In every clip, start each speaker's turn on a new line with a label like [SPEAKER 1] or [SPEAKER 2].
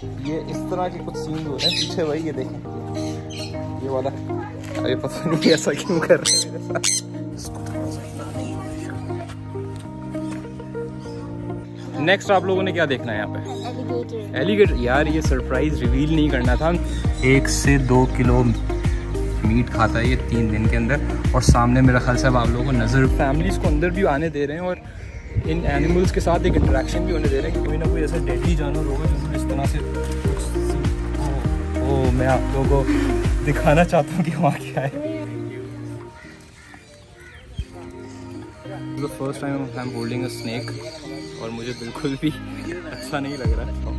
[SPEAKER 1] ये इस तरह के कुछ सीन हो रहे हैं पीछे भाई, ये देखें ये वाला। अरे पता नहीं ऐसा क्यों कर रहे हैं मेरे साथ। नेक्स्ट आप लोगों ने क्या देखना है यहाँ पे? एलिगेटर। यार ये सरप्राइज रिवील नहीं करना था। 1 से 2 किलो मीट खाता है ये 3 दिन के अंदर। और सामने मेरा ख्याल से अब आप लोगों को नज़र, फैमिलीज़ को अंदर भी आने दे रहे हैं और इन एनिमल्स के साथ एक इंटरेक्शन भी होने दे रहे हैं कि कोई ना कोई ऐसा डेडली जानवर होगा जो इस तरह से। ओ मैं आप लोगों को दिखाना चाहता हूँ कि वहाँ क्या है। First time I am holding a snake और मुझे बिल्कुल भी अच्छा नहीं लग रहा है।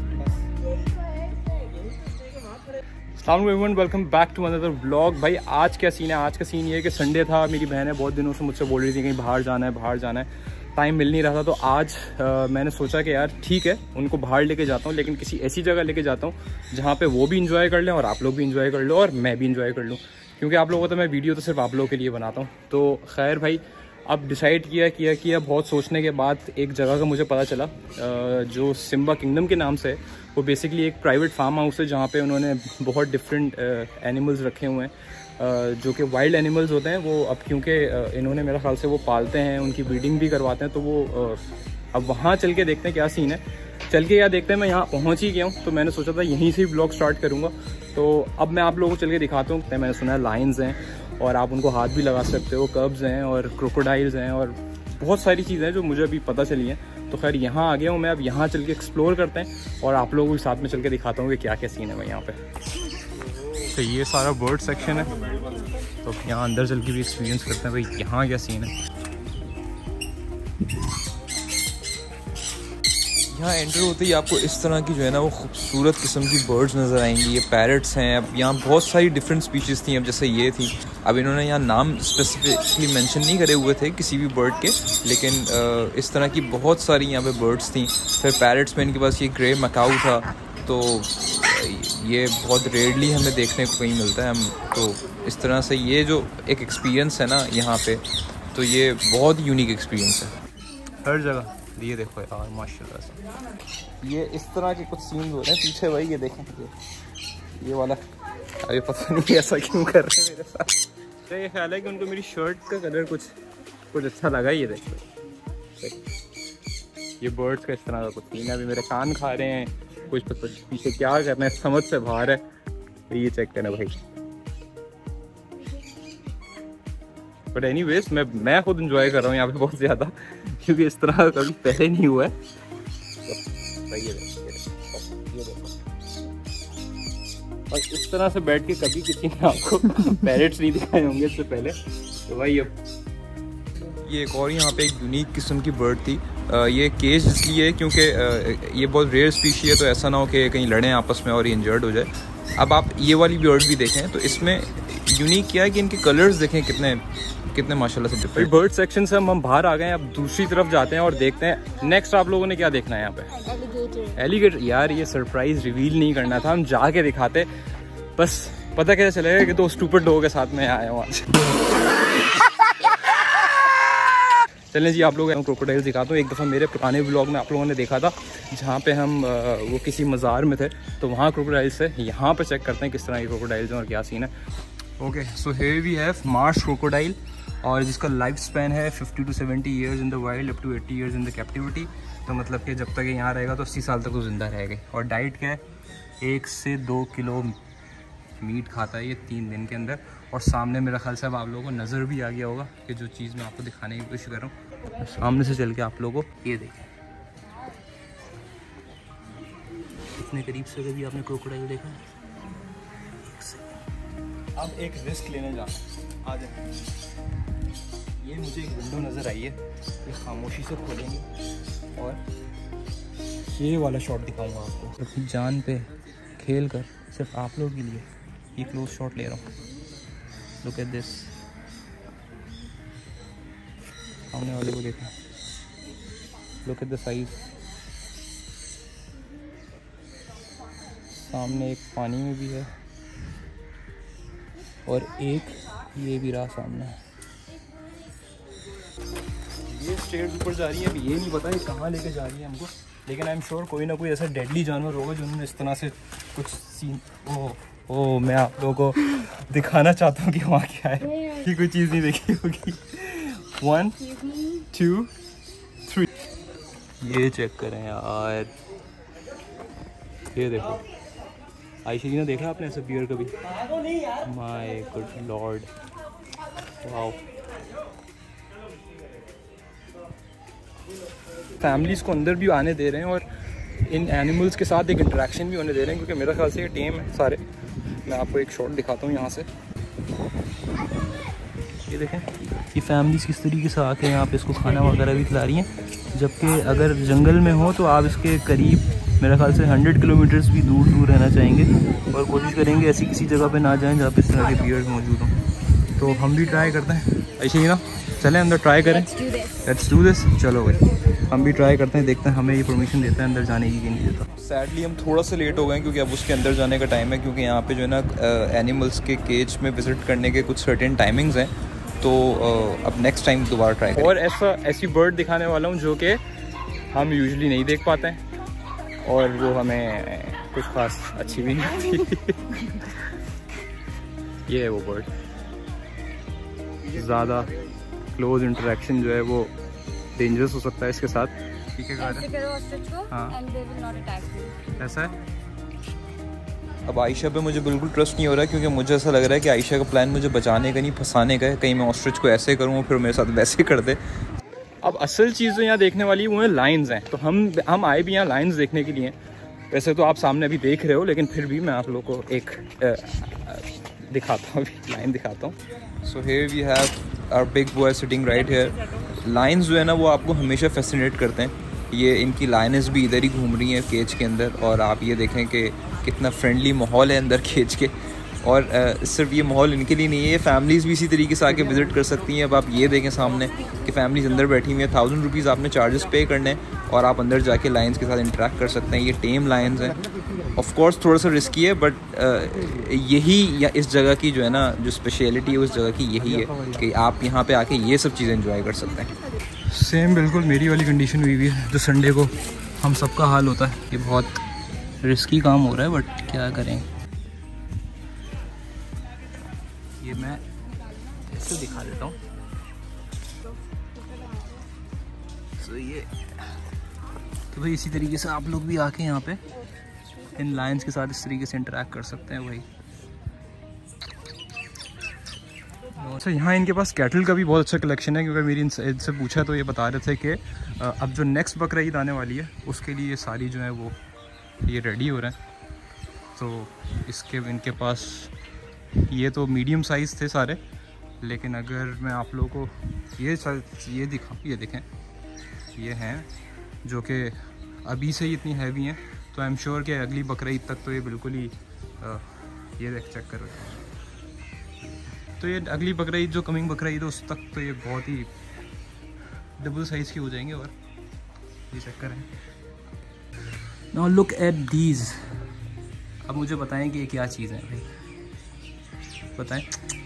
[SPEAKER 1] अस्सलाम वालेकुम, welcome back to another vlog. भाई आज क्या सीन है? आज का सीन ये है कि संडे था, मेरी बहन है बहुत दिनों से मुझसे बोल रही थी कहीं बाहर जाना है, टाइम मिल नहीं रहा था। तो आज मैंने सोचा कि यार ठीक है उनको बाहर लेके जाता हूँ, लेकिन किसी ऐसी जगह लेके जाता हूँ जहाँ पे वो भी इंजॉय कर लें और आप लोग भी इंजॉय कर लो और मैं भी इंजॉय कर लूँ, क्योंकि आप लोगों को तो मैं वीडियो तो सिर्फ आप लोगों के लिए बनाता हूँ। तो खैर भाई अब डिसाइड किया बहुत सोचने के बाद एक जगह का मुझे पता चला जो सिम्बा किंगडम के नाम से है। वो बेसिकली एक प्राइवेट फार्म हाउस है जहाँ पे उन्होंने बहुत डिफरेंट एनिमल्स रखे हुए हैं जो कि वाइल्ड एनिमल्स होते हैं। वो अब क्योंकि इन्होंने मेरा ख्याल से वो पालते हैं, उनकी ब्रीडिंग भी करवाते हैं, तो वो अब वहाँ चल के देखते हैं क्या सीन है। चल के क्या देखते हैं, मैं यहाँ पहुँच ही गया हूँ तो मैंने सोचा था यहीं से ही ब्लॉग स्टार्ट करूँगा। तो अब मैं आप लोगों को चल के दिखाता हूँ। मैंने सुना है लायंस हैं और आप उनको हाथ भी लगा सकते हो, कब्स हैं और क्रोकोडाइल्स हैं और बहुत सारी चीज़ें हैं जो मुझे अभी पता चली हैं। तो खैर यहाँ आ गया हूँ मैं, अब यहाँ चल के एक्सप्लोर करते हैं और आप लोगों के साथ में चल के दिखाता हूँ कि क्या क्या सीन है भाई यहाँ पे। तो ये सारा बर्ड सेक्शन है, तो यहाँ अंदर चल के भी एक्सपीरियंस करते हैं भाई यहाँ क्या सीन है।
[SPEAKER 2] यहाँ एंटर होते ही आपको इस तरह की जो है ना वो खूबसूरत किस्म की बर्ड्स नज़र आएंगी। ये पैरट्स हैं। अब यहाँ बहुत सारी डिफरेंट स्पीशीज़ थी, अब जैसे ये थी। अब इन्होंने यहाँ नाम स्पेसिफिकली मेंशन नहीं करे हुए थे किसी भी बर्ड के, लेकिन इस तरह की बहुत सारी यहाँ पे बर्ड्स थी। फिर पैरट्स में इनके पास ये ग्रे मकाऊ था, तो ये बहुत रेयरली हमें देखने को कहीं मिलता है। हम तो इस तरह से ये जो एक एक्सपीरियंस है ना यहाँ पे, तो ये बहुत यूनिक एक्सपीरियंस है
[SPEAKER 1] हर जगह। ये देखो यार माशाल्लाह से ये इस तरह के कुछ सीन हो रहे हैं पीछे भाई, ये देखें ये वाला। अरे पता नहीं ऐसा क्यों कर रहे हैं मेरे साथ। तो ये ख्याल है कि उनको मेरी शर्ट का कलर कुछ अच्छा लगा। ये देखो ये बर्ड्स का इस तरह का कुछ सीन है। अभी मेरे कान खा रहे हैं, कुछ पीछे क्या करना है समझ से बाहर है। तो ये चेक करना भाई। बट एनीवेज मैं खुद इंजॉय कर रहा हूँ यहाँ पे बहुत ज़्यादा, क्योंकि इस तरह कभी पहले नहीं हुआ है। तो ये देखो और इस तरह से बैठ के कभी किसी ने आपको पैरेट्स नहीं दिखाए होंगे इससे पहले। तो भाई अब
[SPEAKER 2] ये एक और यहाँ पे एक यूनिक किस्म की बर्ड थी। ये केज इसलिए है क्योंकि ये बहुत रेयर स्पीशी है, तो ऐसा ना हो कि कहीं लड़ें आपस में और ये इंजर्ड हो जाए। अब आप ये वाली बर्ड भी देखें तो इसमें यूनिक क्या है कि इनके कलर्स देखें कितने माशाल्लाह से डिफरेंट।
[SPEAKER 1] बर्ड सेक्शन से हम बाहर आ गए हैं, अब दूसरी तरफ जाते हैं और देखते हैं नेक्स्ट आप लोगों ने क्या देखना है यहाँ पे। एलिगेटर। यार ये सरप्राइज रिवील नहीं करना था, हम जाके दिखाते, बस पता कैसे चलेगा कि तो स्टूपिड लोगों के साथ में आया हूँ आज। चलें जी आप लोग क्रोकोडाइल दिखाता हूँ। एक दफ़ा मेरे पुराने व्लॉग में आप लोगों ने देखा था जहाँ पे हम वो किसी मज़ार में थे, तो वहाँ क्रोकोडाइल्स है। यहाँ पे चेक करते हैं किस तरह के क्रोकोडाइल्स हैं और क्या सीन है। Okay so here we have marsh crocodile, और जिसका लाइफ स्पैन है 50 to 70 years in the wild, up to 80 years in the captivity. तो मतलब कि जब तक ये यहाँ रहेगा तो 80 साल तक तो ज़िंदा रहेगा। और डाइट क्या है, 1 से 2 किलो मीट खाता है ये 3 दिन के अंदर। और सामने मेरा ख्याल से अब आप लोगों को नज़र भी आ गया होगा कि जो चीज़ मैं आपको दिखाने की कोशिश कर रहा हूँ, सामने से चल के आप लोगों को ये देखें। इतने करीब से कभी आपने क्रोकोडाइल देखा? अब एक रिस्क लेने जा आ जाए। ये मुझे एक विंडो नज़र आई है, ये खामोशी से खोलेंगे और ये वाला शॉट दिखाऊंगा आपको। अपनी जान पे खेल कर सिर्फ आप लोगों के लिए ये क्लोज शॉट ले रहा हूँ। Look at this. सामने वाले को देखा, लुक एट द साइज। सामने एक पानी में भी है और एक ये भी रहा सामने। ये स्टेज ऊपर जा रही है, अभी ये नहीं पता ये कहाँ लेके जा रही है हमको। लेकिन आई एम श्योर कोई ना कोई ऐसा डेडली जानवर होगा जिन्होंने इस तरह से कुछ सीन। ओ मैं आप लोगों को दिखाना चाहता हूँ कि वहाँ क्या है कि कोई चीज़ नहीं देखी होगी। 1 2 3 ये चेक करें यार, ये देखो। आयशा ने देखा आपने ऐसा बियर कभी? My good lord, wow. Families को अंदर भी आने दे रहे हैं और इन एनिमल्स के साथ एक इंटरेक्शन भी होने दे रहे हैं, क्योंकि मेरा ख्याल से ये टेम है सारे। मैं आपको एक शॉट दिखाता हूँ यहाँ से, ये देखें कि फैमिलीज किस तरीके से आके यहाँ पे इसको खाना वगैरह भी खिला रही हैं। जबकि अगर जंगल में हो तो आप इसके करीब मेरा ख्याल से 100 किलोमीटर्स भी दूर रहना चाहेंगे और कोशिश करेंगे ऐसी किसी जगह पे ना जाएं जहाँ पे इस तरह के बियर्ड मौजूद हों। तो हम भी ट्राई करते हैं ऐसे ही ना, चलें अंदर ट्राई करें। Let's do this. चलो भाई हम भी ट्राई करते हैं, देखते हैं हमें ये परमिशन देता है अंदर जाने की कि नहीं देता।
[SPEAKER 2] सैडली हम थोड़ा सा लेट हो गए क्योंकि अब उसके अंदर जाने का टाइम है, क्योंकि यहाँ पे जो है ना एनिमल्स के केज में विज़िट करने के कुछ सर्टेन टाइमिंग्स हैं। तो अब नेक्स्ट टाइम दोबारा ट्राई करें।
[SPEAKER 1] और ऐसी बर्ड दिखाने वाला हूँ जो कि हम यूजुअली नहीं देख पाते हैं और वो हमें कुछ खास अच्छी भी नहीं आती। ये है वो बर्ड। ज़्यादा क्लोज इंटरेक्शन जो है वो डेंजरस हो सकता है इसके साथ। ठीक है, हाँ ऐसा है।
[SPEAKER 2] अब आयशा पे मुझे बिल्कुल ट्रस्ट नहीं हो रहा है, क्योंकि मुझे ऐसा लग रहा है कि आयशा का प्लान मुझे बचाने का नहीं, फंसाने का है। कहीं मैं ऑस्ट्रिच को ऐसे करूँ फिर मेरे साथ वैसे कर दे।
[SPEAKER 1] अब असल चीज़ जो यहाँ देखने वाली वो है लाइन्स हैं। तो हम आए भी यहाँ लाइन्स देखने के लिए। वैसे तो आप सामने अभी देख रहे हो, लेकिन फिर भी मैं आप लोगों को एक दिखाता हूँ, लाइन दिखाता हूँ।
[SPEAKER 2] So here we have our big boy sitting right here. Lines जो है ना वो आपको हमेशा फैसिनेट करते हैं। ये इनकी लाइन्स भी इधर ही घूम रही हैं केज के अंदर, और आप ये देखें कि कितना फ्रेंडली माहौल है अंदर केज के। और सिर्फ ये माहौल इनके लिए नहीं है, ये फैमिलीज़ भी इसी तरीके से आके विज़िट कर सकती हैं। अब आप ये देखें सामने कि फैमिलीज़ अंदर बैठी हुई हैं। 1000 रुपीज़ आपने चार्जेस पे करने हैं और आप अंदर जाके लायंस के साथ इंटरेक्ट कर सकते हैं। ये टेम लायंस हैं। ऑफ कोर्स थोड़ा सा रिस्की है, बट यही या इस जगह की जो है ना जो स्पेशलिटी है उस जगह की यही है कि आप यहाँ पे आके ये सब चीज़ें एंजॉय कर सकते हैं।
[SPEAKER 1] सेम बिल्कुल मेरी वाली कंडीशन हुई है जो संडे को हम सबका हाल होता है। ये बहुत रिस्की काम हो रहा है, बट क्या करें। ये मैं ऐसे दिखा देता हूँ। तो ये तो भाई इसी तरीके से आप लोग भी आके यहाँ पे इन लायंस के साथ इस तरीके से इंटरेक्ट कर सकते हैं भाई। अच्छा, यहाँ इनके पास कैटल का भी बहुत अच्छा कलेक्शन है, क्योंकि मेरी इनसे पूछा तो ये बता रहे थे कि अब जो नेक्स्ट बकरा ईद आने वाली है उसके लिए ये सारी जो है वो ये रेडी हो रहे हैं। तो इसके इनके पास ये तो मीडियम साइज़ थे सारे, लेकिन अगर मैं आप लोगों को ये दिखाऊँ, ये देखें ये हैं जो कि अभी से ही इतनी हैवी हैं। तो आई एम श्योर कि अगली बकरा ईद तक तो ये बिल्कुल ही ये देख चेक करो। तो ये अगली बकरा ईद जो कमिंग बकरा ईद है उस तक तो ये बहुत ही डबल साइज़ के हो जाएंगे। और ये चेक करें। Now look at these. अब मुझे बताएं कि ये क्या चीज़ है भाई, बताएं।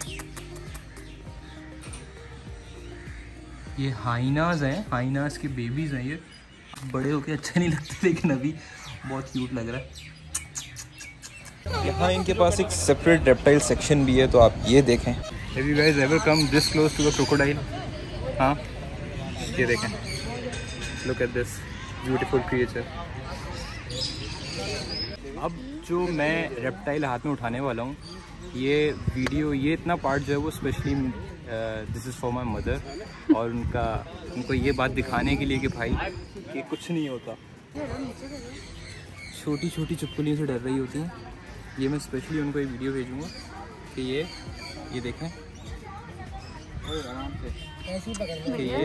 [SPEAKER 1] ये हाइनाज हैं, हाइनाज के बेबीज़ हैं। ये बड़े होके अच्छे नहीं लगते, लेकिन अभी बहुत क्यूट लग रहा है।
[SPEAKER 2] यहाँ इनके पास एक सेपरेट रेप्टाइल सेक्शन भी है, तो आप ये देखें।
[SPEAKER 1] Have you guys ever come this close to a crocodile? हाँ, ये देखें। Look at this beautiful creature. अब जो मैं रेप्टाइल हाथ में उठाने वाला हूँ, ये वीडियो ये इतना पार्ट जो है वो specially this is for my mother, और उनको ये बात दिखाने के लिए कि भाई कि कुछ नहीं होता। छोटी छोटी चुपकलियों से डर रही होती हैं। ये मैं स्पेशली उनको एक वीडियो भेजूँगा कि ये देखें कि ये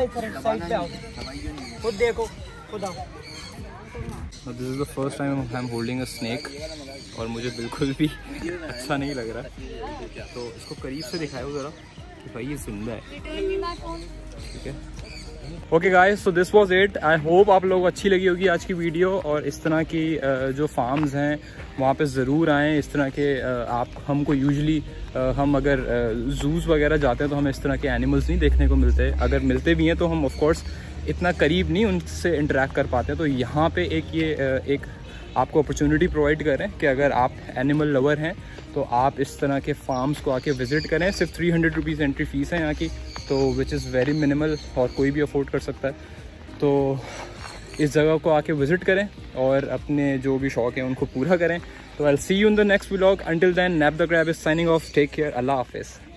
[SPEAKER 1] खुद देखो खुद आओ। This is the first time I am holding a snake, और मुझे बिल्कुल भी अच्छा नहीं लग रहा। तो इसको करीब से दिखाओ ज़रा कि भाई ये जिंदा है। ठीक है, okay guys, so this was it. I hope आप लोगों को अच्छी लगी होगी आज की वीडियो, और इस तरह की जो फार्म्स हैं वहाँ पे ज़रूर आएँ। इस तरह के हमको यूजुअली हम अगर जूज़ वगैरह जाते हैं तो हमें इस तरह के एनिमल्स नहीं देखने को मिलते। अगर मिलते भी हैं तो हम ऑफ कोर्स इतना करीब नहीं उनसे इंटरेक्ट कर पाते हैं। तो यहाँ पे एक आपको अपॉर्चुनिटी प्रोवाइड कर रहे हैं कि अगर आप एनिमल लवर हैं तो आप इस तरह के फार्म्स को आके विज़िट करें। सिर्फ 300 रुपीज़ एंट्री फ़ीस है यहाँ की, तो विच इज़ वेरी मिनिमल और कोई भी अफोर्ड कर सकता है। तो इस जगह को आके विज़िट करें और अपने जो भी शौक़ हैं उनको पूरा करें। तो I will see you in the next vlog. Until then, nap the crab is signing off. Take care. अल्लाह हाफिज़।